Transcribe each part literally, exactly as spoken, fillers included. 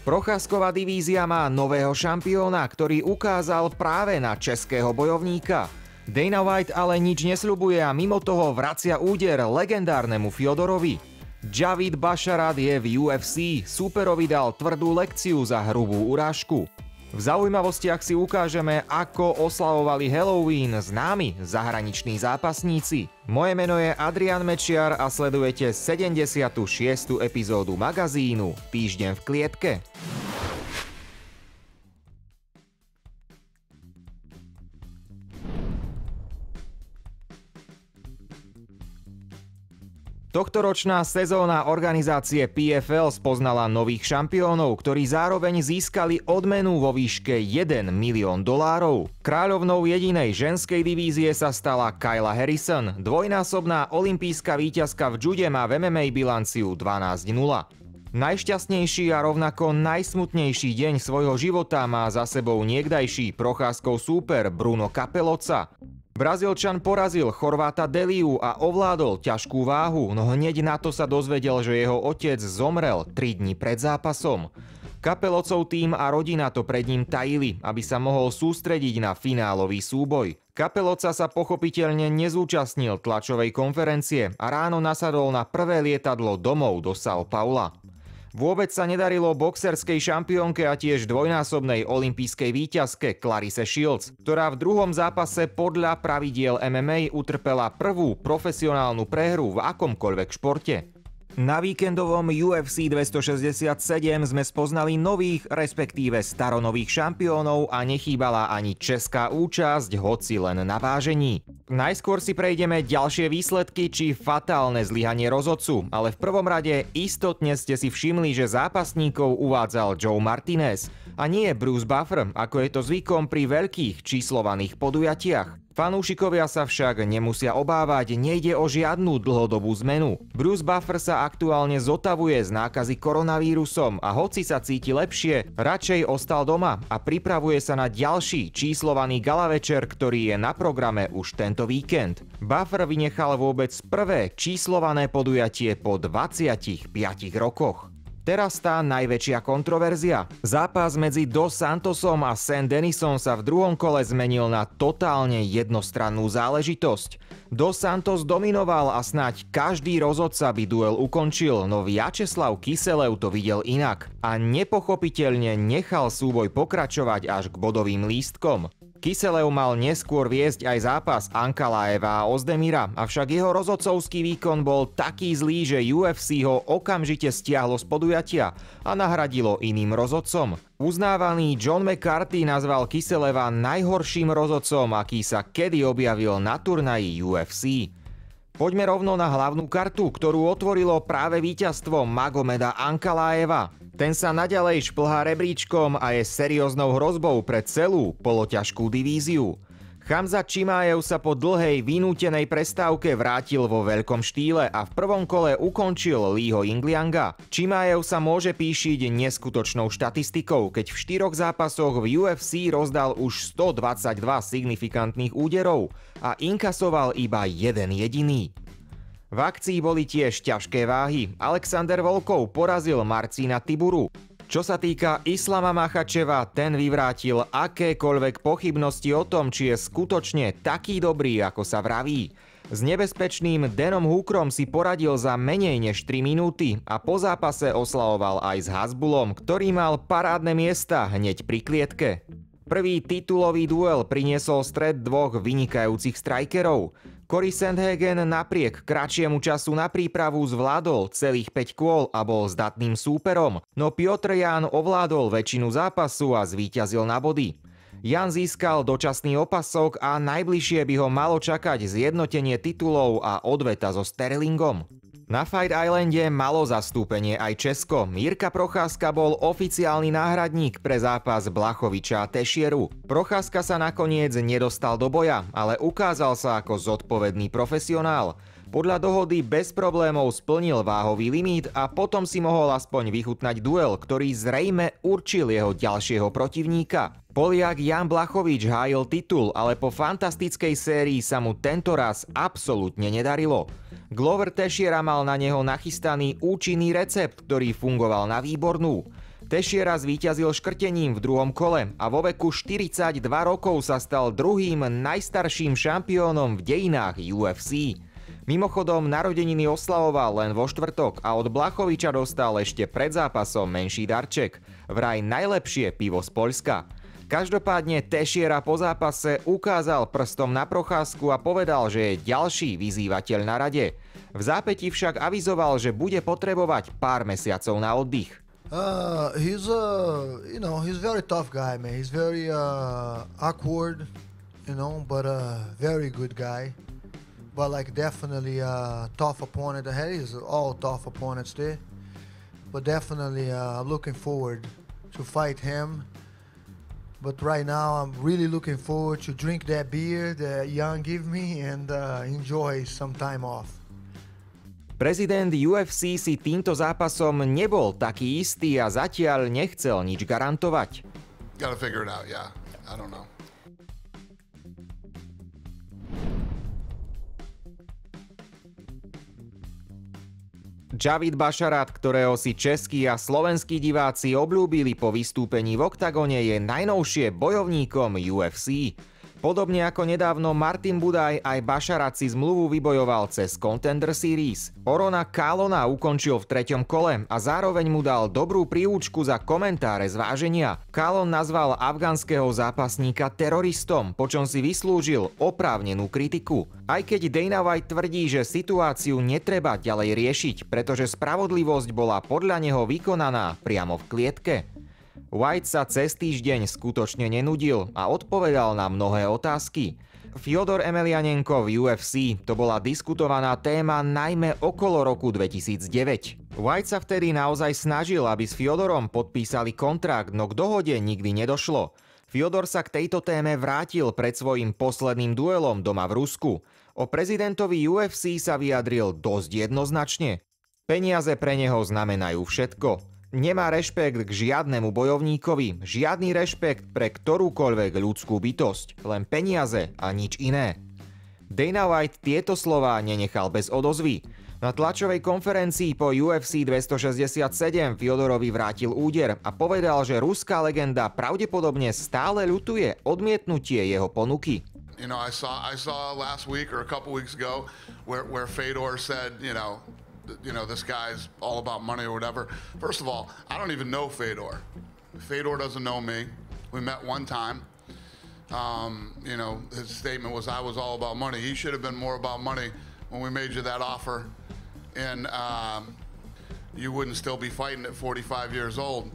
Procházková divízia má nového šampióna, ktorý ukázal práve na českého bojovníka. Dana White ale nič nesľubuje a mimo toho vracia úder legendárnemu Fjodorovi. Javid Basharat je v U F C, súperovi dal tvrdú lekciu za hrubú urážku. V zaujímavostiach si ukážeme, ako oslavovali Halloween známi zahraniční zápasníci. Moje meno je Adrian Mečiar a sledujete sedemdesiatu šiestú epizódu magazínu Týždeň v klietke. Tohtoročná sezóna organizácie P F L spoznala nových šampiónov, ktorí zároveň získali odmenu vo výške jeden milión dolárov. Kráľovnou jedinej ženskej divízie sa stala Kayla Harrison. Dvojnásobná olympijská víťazka v jude má v M M A bilanciu dvanásť nula. Najšťastnejší a rovnako najsmutnejší deň svojho života má za sebou niekdajší Procházkov súper Bruno Capelozza. Brazílčan porazil Chorváta Deliu a ovládol ťažkú váhu, no hneď na to sa dozvedel, že jeho otec zomrel tri dni pred zápasom. Capelozov tím a rodina to pred ním tajili, aby sa mohol sústrediť na finálový súboj. Capelozza sa pochopiteľne nezúčastnil tlačovej konferencie a ráno nasadol na prvé lietadlo domov do São Paula. Vôbec sa nedarilo boxerskej šampiónke a tiež dvojnásobnej olympijskej víťazke Clarisse Shields, ktorá v druhom zápase podľa pravidiel M M A utrpela prvú profesionálnu prehru v akomkoľvek športe. Na víkendovom U F C dvestošesťdesiatsedem sme spoznali nových, respektíve staronových šampiónov a nechýbala ani česká účasť, hoci len na vážení. Najskôr si prejdeme ďalšie výsledky či fatálne zlyhanie rozhodcu, ale v prvom rade istotne ste si všimli, že zápasníkov uvádzal Joe Martinez a nie Bruce Buffer, ako je to zvykom pri veľkých číslovaných podujatiach. Fanúšikovia sa však nemusia obávať, nejde o žiadnu dlhodobú zmenu. Bruce Buffer sa aktuálne zotavuje z nákazy koronavírusom a hoci sa cíti lepšie, radšej ostal doma a pripravuje sa na ďalší číslovaný gala večer, ktorý je na programe už tento víkend. Buffer vynechal vôbec prvé číslované podujatie po dvadsiatich piatich rokoch. Teraz tá najväčšia kontroverzia. Zápas medzi Dos Santosom a Sam Denisom sa v druhom kole zmenil na totálne jednostrannú záležitosť. Dos Santos dominoval a snáď každý rozhodca by duel ukončil, no Vjačeslav Kyselev to videl inak a nepochopiteľne nechal súboj pokračovať až k bodovým lístkom. Kyselev mal neskôr viesť aj zápas Ankalaeva a Ozdemira, avšak jeho rozhodcovský výkon bol taký zlý, že U F C ho okamžite stiahlo z podujatia a nahradilo iným rozhodcom. Uznávaný John McCarthy nazval Kyseleva najhorším rozhodcom, aký sa kedy objavil na turnaji U F C. Poďme rovno na hlavnú kartu, ktorú otvorilo práve víťazstvo Magomeda Ankalaeva. Ten sa naďalej šplhá rebríčkom a je serióznou hrozbou pre celú poloťažkú divíziu. Khamzat Chimaev sa po dlhej vynútenej prestávke vrátil vo veľkom štýle a v prvom kole ukončil Leeho Jinglianga. Chimaev sa môže píšiť neskutočnou štatistikou, keď v štyroch zápasoch v U F C rozdal už stodvadsaťdva signifikantných úderov a inkasoval iba jeden jediný. V akcii boli tiež ťažké váhy. Alexander Volkov porazil Marcina Tiburu. Čo sa týka Islama Makhačeva, ten vyvrátil akékoľvek pochybnosti o tom, či je skutočne taký dobrý, ako sa vraví. S nebezpečným Danom Hookerom si poradil za menej než tri minúty a po zápase oslavoval aj s Hasbulom, ktorý mal parádne miesta hneď pri klietke. Prvý titulový duel priniesol stret dvoch vynikajúcich strikerov. Cory Sandhagen napriek kratšiemu času na prípravu zvládol celých päť kôl a bol zdatným súperom, no Piotr Jan ovládol väčšinu zápasu a zvíťazil na body. Jan získal dočasný opasok a najbližšie by ho malo čakať zjednotenie titulov a odveta so Sterlingom. Na Fight Islande malo zastúpenie aj Česko. Jirka Procházka bol oficiálny náhradník pre zápas Blachoviča a Tešieru. Procházka sa nakoniec nedostal do boja, ale ukázal sa ako zodpovedný profesionál. Podľa dohody bez problémov splnil váhový limit a potom si mohol aspoň vychutnať duel, ktorý zrejme určil jeho ďalšieho protivníka. Poliak Jan Blachowicz hájil titul, ale po fantastickej sérii sa mu tentoraz absolútne nedarilo. Glover Teixeira mal na neho nachystaný účinný recept, ktorý fungoval na výbornú. Teixeira zvíťazil škrtením v druhom kole a vo veku štyridsaťdva rokov sa stal druhým najstarším šampiónom v dejinách U F C. Mimochodom, narodeniny oslavoval len vo štvrtok a od Blachowicza dostal ešte pred zápasom menší darček, vraj najlepšie pivo z Poľska. Každopádne Teixeira po zápase ukázal prstom na Procházku a povedal, že je ďalší vyzývateľ na rade. V zápäti však avizoval, že bude potrebovať pár mesiacov na oddych. Uh, he's uh, you know, he's very tough guy, man. He's very uh, awkward, you know, but a very good guy. But like definitely a tough opponent ahead. He's all tough opponents there, but definitely uh, looking forward to fight him. But right now, I'm really looking forward to drink that beer that Jan gave me and uh, enjoy some time off. Prezident U F C si týmto zápasom nebol taký istý a zatiaľ nechcel nič garantovať. Gotta figure it out, yeah. I don't know. Javid Basharat, ktorého si českí a slovenskí diváci obľúbili po vystúpení v oktagone, je najnovšie bojovníkom U F C. Podobne ako nedávno Martin Budaj, aj Basharat si zmluvu vybojoval cez Contender Series. Orona Kálona ukončil v treťom kole a zároveň mu dal dobrú príučku za komentáre z váženia. Kálon nazval afgánskeho zápasníka teroristom, počom si vyslúžil oprávnenú kritiku. Aj keď Dana White tvrdí, že situáciu netreba ďalej riešiť, pretože spravodlivosť bola podľa neho vykonaná priamo v klietke. White sa cez týždeň skutočne nenudil a odpovedal na mnohé otázky. Fjodor Emelianenko v U F C to bola diskutovaná téma najmä okolo roku dvetisícdeväť. White sa vtedy naozaj snažil, aby s Fjodorom podpísali kontrakt, no k dohode nikdy nedošlo. Fjodor sa k tejto téme vrátil pred svojím posledným duelom doma v Rusku. O prezidentovi U F C sa vyjadril dosť jednoznačne. Peniaze pre neho znamenajú všetko. Nemá rešpekt k žiadnemu bojovníkovi, žiadny rešpekt pre ktorúkoľvek ľudskú bytosť, len peniaze a nič iné. Dana White tieto slová nenechal bez odozvy. Na tlačovej konferencii po U F C dvestošesťdesiatsedem Fjodorovi vrátil úder a povedal, že ruská legenda pravdepodobne stále ľutuje odmietnutie jeho ponuky. You know, I saw I saw last week or a couple weeks ago where where Fedor said, you know, you know, this guy's all about money or whatever. First of all, I don't even know Fedor. Fedor doesn't know me. We met one time. Um, you know, his statement was, I was all about money. He should have been more about money when we made you that offer. And um, you wouldn't still be fighting at forty-five years old.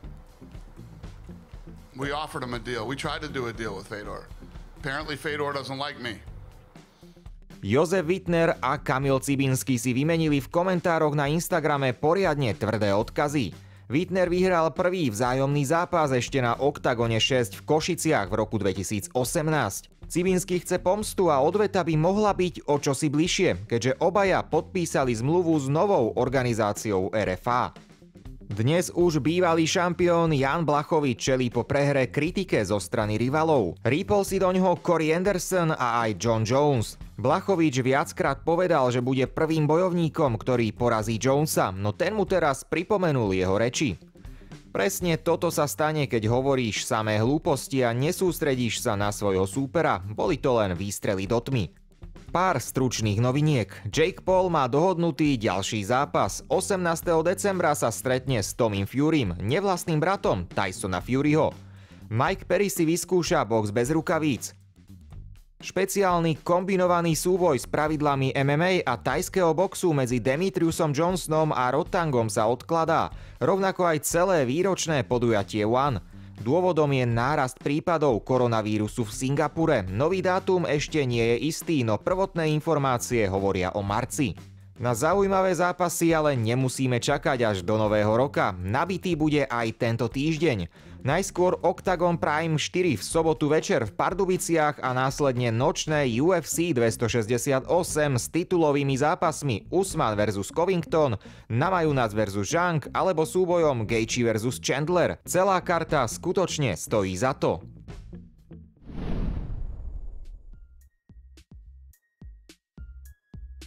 We offered him a deal. We tried to do a deal with Fedor. Apparently Fedor doesn't like me. Jozef Wittner a Kamil Cibinský si vymenili v komentároch na Instagrame poriadne tvrdé odkazy. Wittner vyhral prvý vzájomný zápas ešte na oktagone šesť v Košiciach v roku dvetisícosemnásť. Cibinský chce pomstu a odveta by mohla byť o čosi bližšie, keďže obaja podpísali zmluvu s novou organizáciou R F A. Dnes už bývalý šampión Jan Blachowicz čelí po prehre kritike zo strany rivalov. Rýpol si doňho Corey Anderson a aj John Jones. Blachowicz viackrát povedal, že bude prvým bojovníkom, ktorý porazí Jonesa, no ten mu teraz pripomenul jeho reči. Presne toto sa stane, keď hovoríš samé hlúposti a nesústredíš sa na svojho súpera. Boli to len výstrely do tmy. Pár stručných noviniek. Jake Paul má dohodnutý ďalší zápas. osemnásteho decembra sa stretne s Tomym Furym, nevlastným bratom Tysona Furyho. Mike Perry si vyskúša box bez rukavíc. Špeciálny kombinovaný súboj s pravidlami M M A a thajského boxu medzi Demetriusom Johnsonom a Rotangom sa odkladá, rovnako aj celé výročné podujatie One. Dôvodom je nárast prípadov koronavírusu v Singapure. Nový dátum ešte nie je istý, no prvotné informácie hovoria o marci. Na zaujímavé zápasy ale nemusíme čakať až do nového roka. Nabitý bude aj tento týždeň. Najskôr Octagon Prime štyri v sobotu večer v Pardubiciach a následne nočné U F C dvestošesťdesiatosem s titulovými zápasmi Usman versus Covington, Namajunas versus Zhang alebo súbojom Gaethje versus Chandler. Celá karta skutočne stojí za to.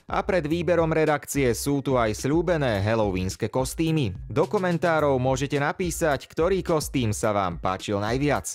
A pred výberom redakcie sú tu aj sľúbené halloweenske kostýmy. Do komentárov môžete napísať, ktorý kostým sa vám páčil najviac.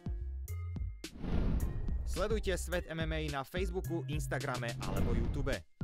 Sledujte Svet em em á na Facebooku, Instagrame alebo YouTube.